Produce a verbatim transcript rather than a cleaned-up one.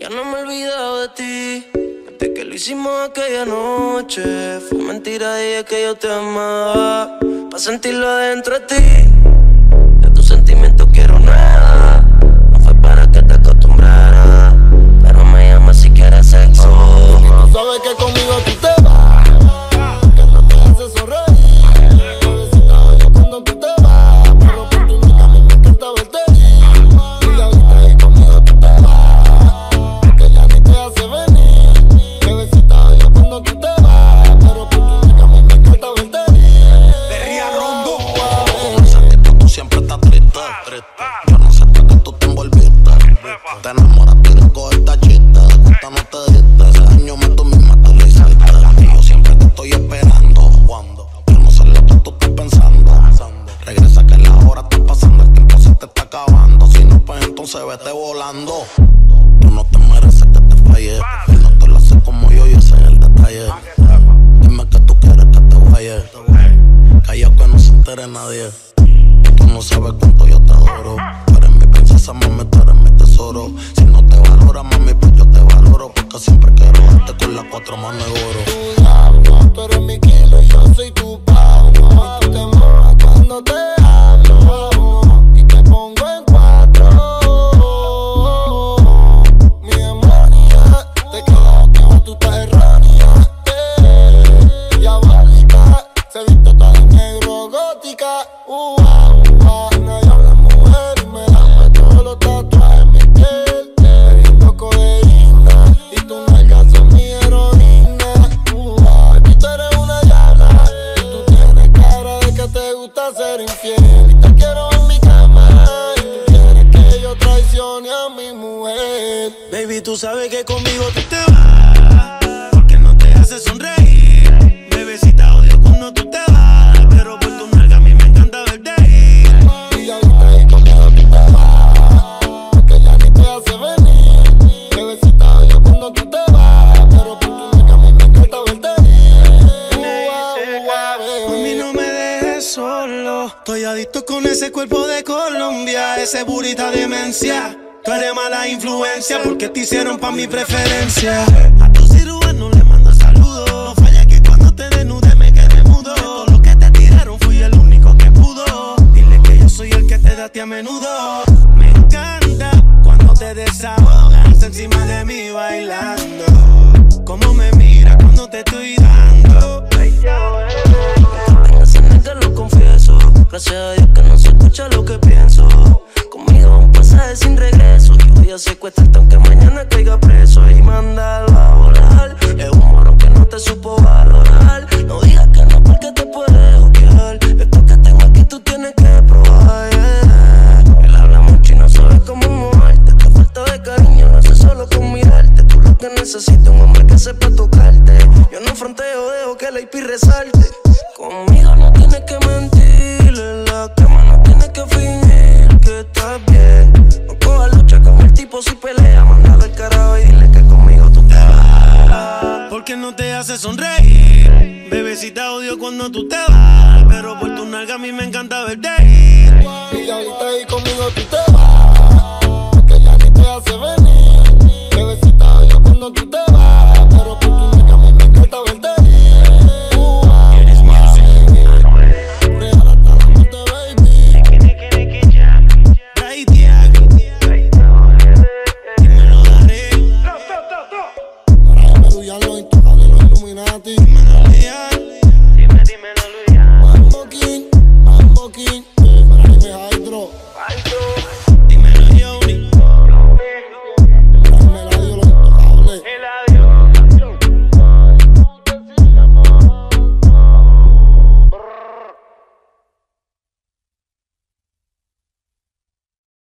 Ya no me he olvidado de ti, desde que lo hicimos aquella noche. Fue mentira, dije que yo te amaba, pa' sentirlo adentro de ti. De tus sentimientos quiero nada, no fue para que te acostumbraras, pero me llamas si quieres sexo. No sabes que conmigo tú te vas, que no te hace sonreír. Bebecita, yo cuando tú te vas, pero por tu amiga a mí me encanta verte. Y ahorita ahí conmigo tú te vas, que ya ni te hace venir. Bebecita, yo cuando tú te vas, pero por tu amiga a mí me encanta verte. Perría Rondo. Sé que tú siempre estás triste, triste. Yo no sé por qué tú te envolviste. Te enamoraste y con esta chiste. Esta no te diste, ese año me tú misma te lo hiciste. Y yo siempre te estoy esperando. Cuando yo no sé lo que tú estás pensando. Regresa que la hora está pasando, el tiempo se te está acabando. Si no, pues entonces vete volando. Tú no te mereces que te falle. Él no te lo hace como yo y ese es el detalle. Dime que tú quieres que te vaya. Callao que no se entere nadie. Tú no sabes cuánto yo te adoro. Tú eres mi princesa, mami, tú eres mi tesoro. Si no te valora, mami, pues yo te valoro. Porque siempre quiero darte con las cuatro manos de oro. Tu diablo, tú eres mi kilo y yo soy tu Pablo. Y tú te mojas cuando te hablo y te pongo en cuatro. Mi demonia, te creo que tú estás errónea. Eh, diabólica, se viste toda de negro, gótica. Uh, uh, uh, nadie habla mujer y me da todos los tatuajes en mi piel. Bebiendo codeína y tus nalgas son mi heroína. Uh, uh, tú eres una llama y tú tienes cara de que te gusta ser infiel. Y te quiero en mi cama y tú quieres que yo traicione a mi mujer. Baby, tú sabes que conmigo tú te vas, porque no te hace sonreír. Bebecita, odio cuando tú te vas, pero por tu nalga a mí me encanta verte ir. Y ahorita ahí conmigo tú te vas, porque ya ni te hace venir. Bebecita, yo cuando tú te vas, pero por tu nalga a mí me encanta verte ir. Mami, no me dejes solo, estoy adicto con ese cuerpo de Colombia, ese burita demencia. Tú eres mala influencia porque te hicieron pa' mi preferencia. A tu cirujano le mando saludos. No falla que cuando te desnude me quedé mudo. De todo lo que te tiraron fui el único que pudo. Dile que yo soy el que te date a menudo. Me encanta cuando te desahogas encima de mí bailando. Cómo me mira cuando te estoy dando. En que lo confieso. Gracias a Dios que no se escucha lo que pienso. Conmigo un pasaje sin regreso. Y voy a secuestrarte aunque mañana caiga preso y mandarlo a volar. Es un morón que no te supo valorar. No digas que no porque te puedes odiar. Esto que tengo aquí tú tienes que probar, yeah. Él habla mucho y no sabe cómo moverte. Esta falta de cariño lo hace solo con mirarte. Tú lo que necesitas un hombre que sepa tocarte. Yo no fronteo, dejo que la I P resalte. Conmigo no tienes que mentir, en la cama no tienes que fingir que estás bien. No cojas lucha con el tipo si pelea, mándalo al carajo y dile que conmigo tú te vas. Porque no te hace sonreír, bebecita, odio cuando tú te vas, pero por tu nalga a mí me encanta verte ir. Y ahorita ahí conmigo tú te